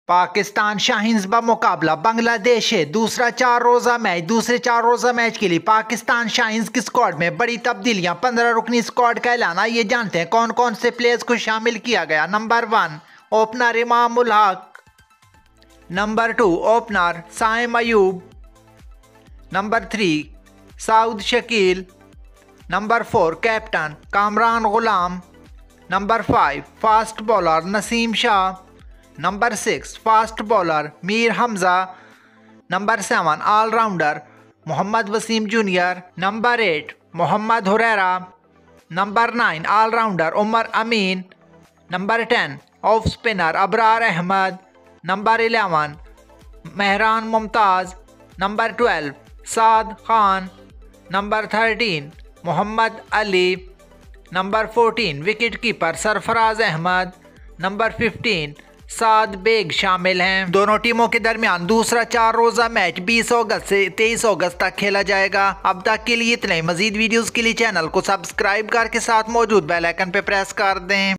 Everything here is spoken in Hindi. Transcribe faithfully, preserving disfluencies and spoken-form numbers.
पाकिस्तान शाहीन्स ब मुकाबला बांग्लादेश है। दूसरा चार रोजा मैच दूसरे चार रोजा मैच के लिए पाकिस्तान शाहीन्स की स्क्वाड में बड़ी तब्दीलियां। पंद्रह रुकनी स्क्वाड का ऐलान। ये जानते हैं कौन कौन से प्लेयर्स को शामिल किया गया। Number one opener Imam ul Haq. Number two opener Saim Ayub. Number three Saud Shakeel. Number four captain Kamran Ghulam. Number five fast bowler Naseem Shah. Number six fast bowler Mir Hamza. Number seven allrounder Mohammad Wasim junior. Number eight Mohammad Huraira. Number nine allrounder Umar Amin. Number ten off spinner Abrar Ahmed. Number eleven Mehran Mumtaz. Number twelve Saad Khan. Number thirteen Mohammad Ali. Number fourteen wicket keeper Sarfaraz Ahmed. Number fifteen Saad Baig शामिल हैं। दोनों टीमों के दरमियान दूसरा चार रोजा मैच बीस अगस्त से तेईस अगस्त तक खेला जाएगा। अब तक के लिए इतना ही। मजीद वीडियोस के लिए चैनल को सब्सक्राइब करके साथ मौजूद बेल आइकन पे प्रेस कर दें।